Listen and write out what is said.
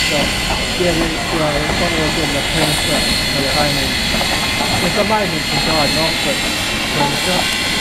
So yeah, we sono della pensa alla fine questa mai non si sa, no? But pensa